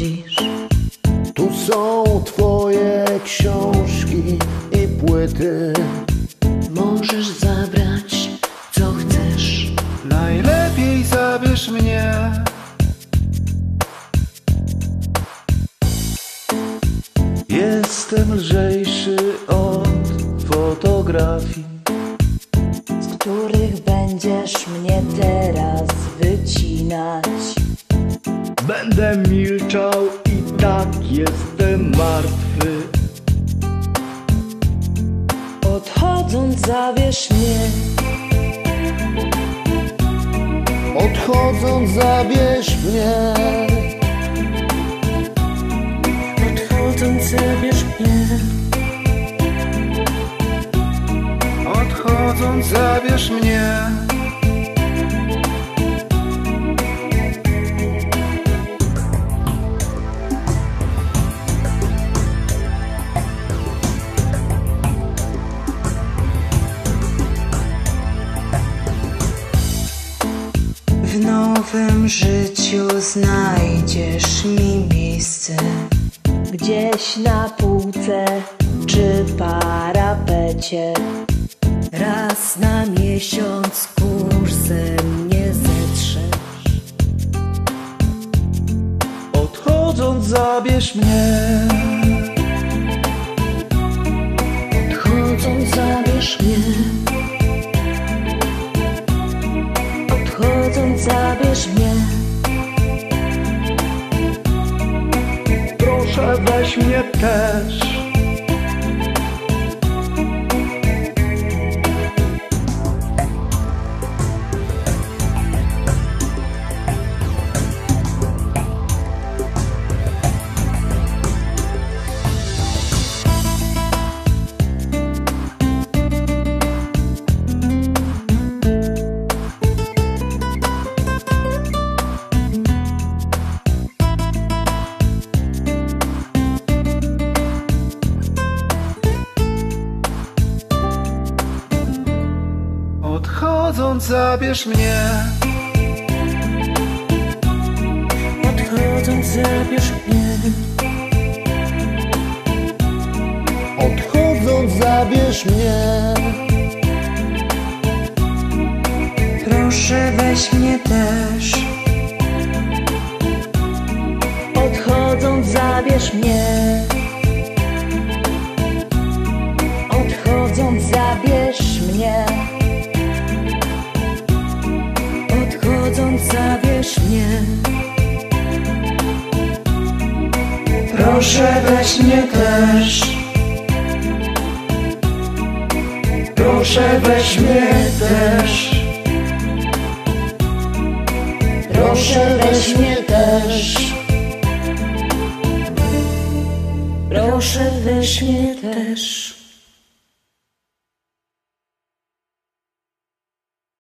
lubisz. Tu są twoje książki i płyty. Możesz zabrać co chcesz. Najlepiej zabierz mnie. Jestem lżejszy od fotografii, Z których będziesz mnie teraz wycinać. będę milczał i tak jestem martwy. Odchodząc zabierz mnie. Odchodząc zabierz mnie. Odchodząc zabierz mnie. Odchodząc zabierz mnie. W nowym życiu znajdziesz mi miejsce. Gdzieś na półce czy parapecie. Raz na miesiąc kursem nie zetrzesz. Odchodząc zabierz mnie. Odchodząc zabierz mnie. Odchodząc zabierz mnie. Proszę weź mnie też. Odchodząc zabierz mnie. Odchodząc zabierz mnie. Odchodząc zabierz mnie. Proszę weź mnie też. Odchodząc zabierz mnie. Odchodząc zabierz mnie. Odchodząc zabierz mnie. Proszę weź mnie też. Proszę weź mnie też. Proszę weź mnie też. Proszę weź mnie też.